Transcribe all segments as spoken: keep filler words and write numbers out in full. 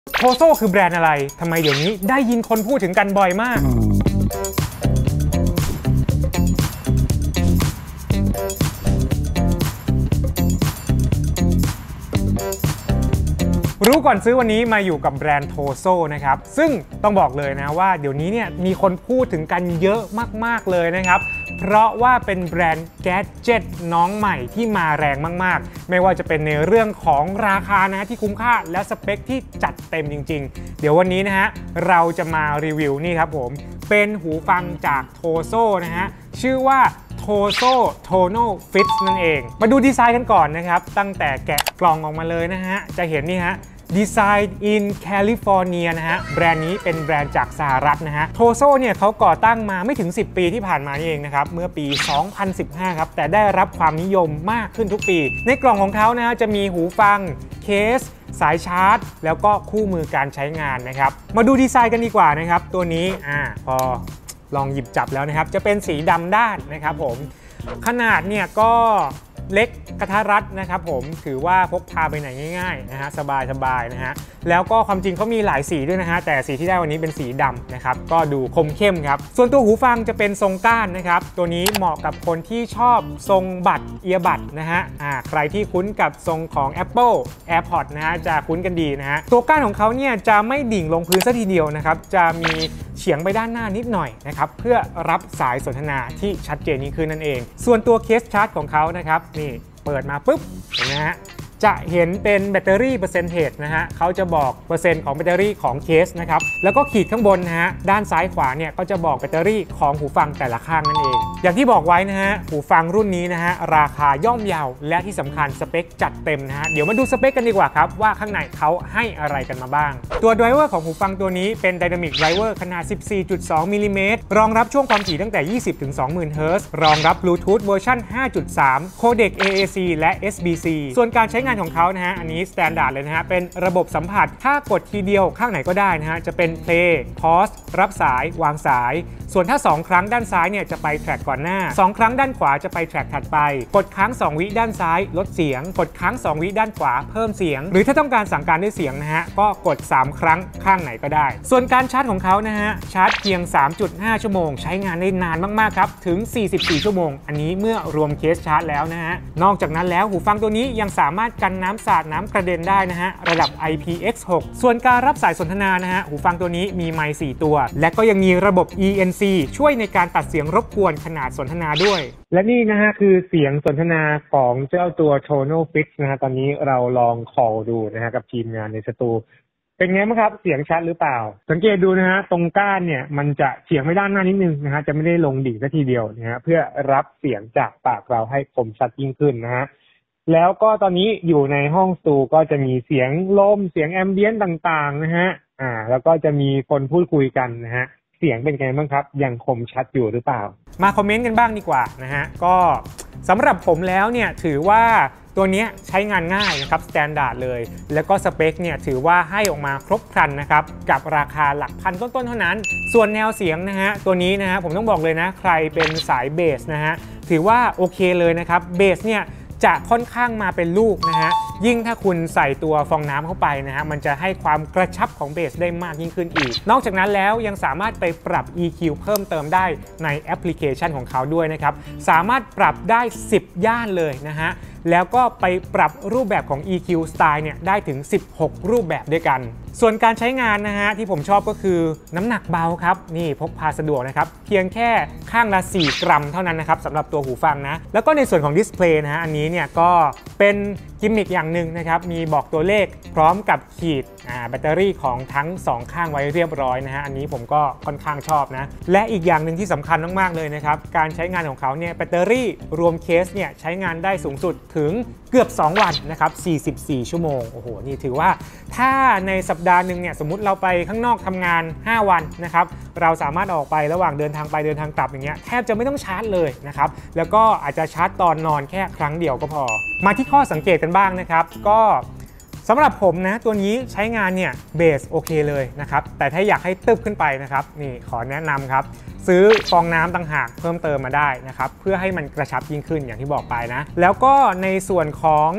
โทโซ่คือแบรนด์อะไรทำไมเดี๋ยวนี้ได้ยินคนพูดถึงกันบ่อยมากรู้ก่อนซื้อวันนี้มาอยู่กับแบรนด์โทโซ่นะครับซึ่งต้องบอกเลยนะว่าเดี๋ยวนี้เนี่ยมีคนพูดถึงกันเยอะมากๆเลยนะครับเพราะว่าเป็นแบรนด์แกดเจ็ตน้องใหม่ที่มาแรงมากๆไม่ว่าจะเป็นในเรื่องของราคานะที่คุ้มค่าและสเปคที่จัดเต็มจริงๆเดี๋ยววันนี้นะฮะเราจะมารีวิวนี่ครับผมเป็นหูฟังจากโทโซ่นะฮะชื่อว่าโทโซ่โทโนฟิตนั่นเองมาดูดีไซน์กันก่อนนะครับตั้งแต่แกะกล่องออกมาเลยนะฮะจะเห็นนี่ฮะดีไซน์อินแคลิฟอร์เนียนะฮะแบรนด์นี้เป็นแบรนด์จากสหรัฐนะฮะโทโซ่เนี่ยเขาก่อตั้งมาไม่ถึงสิบปีที่ผ่านมานี่เองนะครับเมื่อปี สองพันสิบห้า ครับแต่ได้รับความนิยมมากขึ้นทุกปีในกล่องของเขานะฮะจะมีหูฟังเคสสายชาร์จแล้วก็คู่มือการใช้งานนะครับมาดูดีไซน์กันดีกว่านะครับตัวนี้อ่าพอลองหยิบจับแล้วนะครับจะเป็นสีดำด้านนะครับผมขนาดเนี่ยก็เล็กกระทัดรัดนะครับผมถือว่าพกพาไปไหนง่ายๆนะฮะสบายๆนะฮะแล้วก็ความจริงเขามีหลายสีด้วยนะฮะแต่สีที่ได้วันนี้เป็นสีดำนะครับก็ดูคมเข้มครับส่วนตัวหูฟังจะเป็นทรงก้านนะครับตัวนี้เหมาะกับคนที่ชอบทรงบัดเอียบัดนะฮะอ่าใครที่คุ้นกับทรงของ Apple AirPods นะฮะจะคุ้นกันดีนะฮะตัวก้านของเขาเนี่ยจะไม่ดิ่งลงพื้นซะทีเดียวนะครับจะมีเฉียงไปด้านหน้านิดหน่อยนะครับเพื่อรับสายสนทนาที่ชัดเจนยิ่งขึ้นนั่นเองส่วนตัวเคสชาร์จของเขานะครับนี่เปิดมาปุ๊บเห็นไหมฮะจะเห็นเป็นแบตเตอรี่เปอร์เซ็นเทจนะฮะเขาจะบอกเปอร์เซ็นต์ของแบตเตอรี่ของเคสนะครับแล้วก็ขีดข้างบนนะฮะด้านซ้ายขวาเนี่ยก็จะบอกแบตเตอรี่ของหูฟังแต่ละข้างนั่นเองอย่างที่บอกไว้นะฮะหูฟังรุ่นนี้นะฮะราคาย่อมเยาและที่สำคัญสเปคจัดเต็มนะฮะเดี๋ยวมาดูสเปคกันดีกว่าครับว่าข้างในเขาให้อะไรกันมาบ้างตัวไดรเวอร์ของหูฟังตัวนี้เป็น Dynamic Driver ขนาด สิบสี่จุดสอง มิลลิเมตรรองรับช่วงความถี่ตั้งแต่ ยี่สิบถึงสองหมื่น เฮิร์ตซ์รองรับ Bluetooth เวอร์ชัน ห้าจุดสาม โคเด็ก เอ เอ ซี และ เอส บี ซี ส่วนการใช้งานของเขานะฮะนี้สแตนดาร์ดเลยนะฮะเป็นระบบสัมผัสถ้ากดทีเดียวข้างไหนก็ได้นะฮะจะเป็น play pause รับสายวางสายส่วนถ้าสองครั้งด้านซ้ายเนี่ยจะไปแทร็กก่อนหน้าสองครั้งด้านขวาจะไปแทร็กถัดไปกดค้างสองวิด้านซ้ายลดเสียงกดค้างสองวิด้านขวาเพิ่มเสียงหรือถ้าต้องการสั่งการด้วยเสียงนะฮะก็กดสามครั้งข้างไหนก็ได้ส่วนการชาร์จของเขานะฮะชาร์จเพียง สามจุดห้า ชั่วโมงใช้งานได้นานมากๆครับถึงสี่สิบสี่ชั่วโมงอันนี้เมื่อรวมเคสชาร์จแล้วนะฮะนอกจากนั้นแล้วหูฟังตัวนี้ยังสามารถกันน้ำสาดน้ำกระเด็นได้นะฮะระดับ ไอ พี เอ็กซ์ หก ส่วนการรับสายสนทนานะฮะหูฟังตัวนี้มีไมค์สี่ตัวและก็ยังมีระบบ อี เอ็น ซี ช่วยในการตัดเสียงรบกวนขนาดสนทนาด้วยและนี่นะฮะคือเสียงสนทนาของเจ้าตัว Tono Fix นะฮะตอนนี้เราลองคอลดูนะฮะกับทีมงานในสตูเป็นไงบ้างครับเสียงชัดหรือเปล่าสังเกตดูนะฮะตรงก้านเนี่ยมันจะเฉียงไปด้านหน้านิดนึงนะฮะจะไม่ได้ลงดิ่งซะทีเดียวนะฮะเพื่อรับเสียงจากปากเราให้คมชัดยิ่งขึ้นนะฮะแล้วก็ตอนนี้อยู่ในห้องสตูก็จะมีเสียงลมเสียงแอมเบียนต์ต่างๆนะฮะอ่าแล้วก็จะมีคนพูดคุยกันนะฮะเสียงเป็นไงบ้างครับยังคมชัดอยู่หรือเปล่ามาคอมเมนต์กันบ้างดีกว่านะฮะก็สำหรับผมแล้วเนี่ยถือว่าตัวนี้ใช้งานง่ายนะครับสแตนดาร์ดเลยแล้วก็สเปคเนี่ยถือว่าให้ออกมาครบครันนะครับกับราคาหลักพันต้นๆเท่านั้นส่วนแนวเสียงนะฮะตัวนี้นะฮะผมต้องบอกเลยนะใครเป็นสายเบสนะฮะถือว่าโอเคเลยนะครับเบสเนี่ยจะค่อนข้างมาเป็นลูกนะฮะยิ่งถ้าคุณใส่ตัวฟองน้ำเข้าไปนะฮะมันจะให้ความกระชับของเบสได้มากยิ่งขึ้นอีกนอกจากนั้นแล้วยังสามารถไปปรับ อี คิว เพิ่มเติมได้ในแอปพลิเคชันของเขาด้วยนะครับสามารถปรับได้สิบย่านเลยนะฮะแล้วก็ไปปรับรูปแบบของ อี คิว Style เนี่ยได้ถึงสิบหกรูปแบบด้วยกันส่วนการใช้งานนะฮะที่ผมชอบก็คือน้ำหนักเบาครับนี่พกพาสะดวกนะครับเพียงแค่ข้างละสี่กรัมเท่านั้นนะครับสำหรับตัวหูฟังนะแล้วก็ในส่วนของดิสเพลย์นะฮะอันนี้เนี่ยก็เป็นกิมมิคอย่างหนึ่งนะครับมีบอกตัวเลขพร้อมกับขีดแบตเตอรี่ของทั้งสองข้างไว้เรียบร้อยนะฮะอันนี้ผมก็ค่อนข้างชอบนะและอีกอย่างหนึ่งที่สำคัญมากๆเลยนะครับการใช้งานของเขาเนี่ยแบตเตอรี่รวมเคสเนี่ยใช้งานได้สูงสุดถึงเกือบสองวันนะครับสี่สิบสี่ชั่วโมงโอ้โหนี่ถือว่าถ้าในสัปดาห์หนึ่งเนี่ยสมมุติเราไปข้างนอกทำงานห้าวันนะครับเราสามารถออกไประหว่างเดินทางไปเดินทางกลับอย่างเงี้ยแทบจะไม่ต้องชาร์จเลยนะครับแล้วก็อาจจะชาร์จตอนนอนแค่ครั้งเดียวก็พอมาที่ข้อสังเกตกันบ้างนะครับก็สำหรับผมนะตัวนี้ใช้งานเนี่ยเบสโอเคเลยนะครับแต่ถ้าอยากให้ตึบขึ้นไปนะครับนี่ขอแนะนำครับซื้อฟองน้ำต่างหากเพิ่มเติมมาได้นะครับเพื่อให้มันกระชับยิ่งขึ้นอย่างที่บอกไปนะแล้วก็ในส่วนของ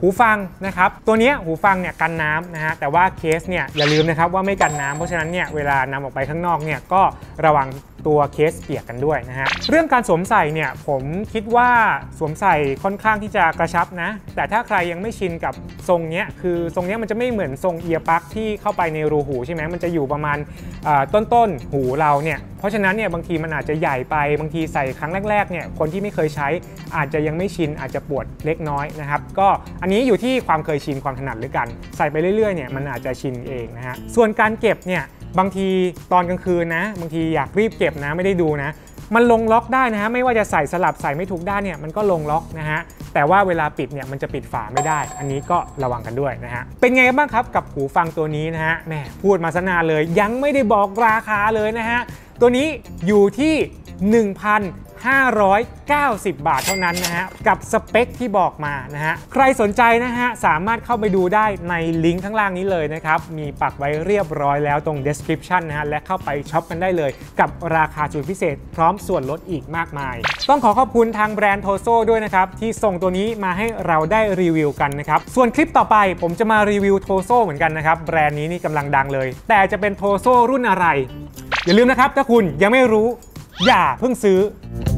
หูฟังนะครับตัวนี้หูฟังเนี่ยกันน้ำนะฮะแต่ว่าเคสเนี่ยอย่าลืมนะครับว่าไม่กันน้ำเพราะฉะนั้นเนี่ยเวลานำออกไปข้างนอกเนี่ยก็ระวังตัวเคสเปียกกันด้วยนะฮะเรื่องการสวมใส่เนี่ยผมคิดว่าสวมใส่ค่อนข้างที่จะกระชับนะแต่ถ้าใครยังไม่ชินกับทรงเนี้ยคือทรงเนี้ยมันจะไม่เหมือนทรงเอียร์ปลั๊กที่เข้าไปในรูหูใช่ไหมมันจะอยู่ประมาณต้นๆหูเราเนี่ยเพราะฉะนั้นเนี่ยบางทีมันอาจจะใหญ่ไปบางทีใส่ครั้งแรกๆเนี่ยคนที่ไม่เคยใช้อาจจะยังไม่ชินอาจจะปวดเล็กน้อยนะครับก็อันนี้อยู่ที่ความเคยชินความถนัดหรือกันใส่ไปเรื่อยๆเนี่ยมันอาจจะชินเองนะฮะส่วนการเก็บเนี่ยบางทีตอนกลางคืนนะบางทีอยากรีบเก็บนะไม่ได้ดูนะมันลงล็อกได้นะฮะไม่ว่าจะใส่สลับใส่ไม่ถูกด้านเนี่ยมันก็ลงล็อกนะฮะแต่ว่าเวลาปิดเนี่ยมันจะปิดฝาไม่ได้อันนี้ก็ระวังกันด้วยนะฮะเป็นไงบ้างครับกับหูฟังตัวนี้นะฮะแม่พูดมาซะนานเลยยังไม่ได้บอกราคาเลยนะฮะตัวนี้อยู่ที่ หนึ่งพันห้าร้อยเก้าสิบ บาทเท่านั้นนะฮะกับสเปคที่บอกมานะฮะใครสนใจนะฮะสามารถเข้าไปดูได้ในลิงก์ข้างล่างนี้เลยนะครับมีปักไว้เรียบร้อยแล้วตรง description นะฮะและเข้าไปช็อปกันได้เลยกับราคาสุดพิเศษพร้อมส่วนลดอีกมากมายต้องขอขอบคุณทางแบรนด์โทโซด้วยนะครับที่ส่งตัวนี้มาให้เราได้รีวิวกันนะครับส่วนคลิปต่อไปผมจะมารีวิวโทโซเหมือนกันนะครับแบรนด์นี้นี่กำลังดังเลยแต่จะเป็นโทโซรุ่นอะไรอย่าลืมนะครับถ้าคุณยังไม่รู้อย่าเพิ่งซื้อ